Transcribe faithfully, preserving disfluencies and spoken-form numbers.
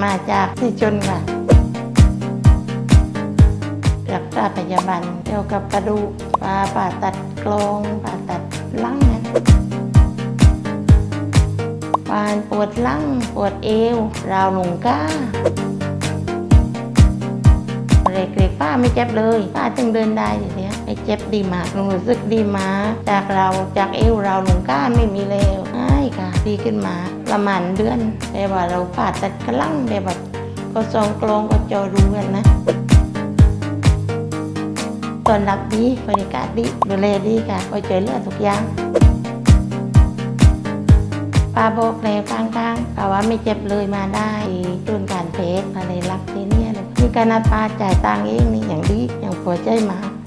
มาจากที่ชนค่ะรักษาพยาบาลเกี่ยวกับกระดูกผ่าผ่าตัดกรองผ่าตัดหลังนั้นปานปวดหลังปวดเอวราวหนุงก้าเล็กๆป้าไม่เจ็บเลยป้าจึงเดินได้อย่างนี้ไม่เจ็บดีมากรู้สึกดีมากจากเราจากเอวเราหนุงก้าไม่มีแล้วใช่ค่ะดีขึ้นมาประมาณเดือนแต่ว่าเราผ่าตัดกระลังแบบว่าก็ซองกลองก็จอรู้กันนะตอนรับดีบริการดีดูแลดีค่ะคอยช่วยเหลือทุกอย่างป้าบอกแล้วกลางๆแต่ว่าไม่เจ็บเลยมาได้ต้นการเพชรอะไรรักที่นี่นี่การนัดป้าจ่ายตังค์เองนี่อย่างดีอย่างพอใจมาก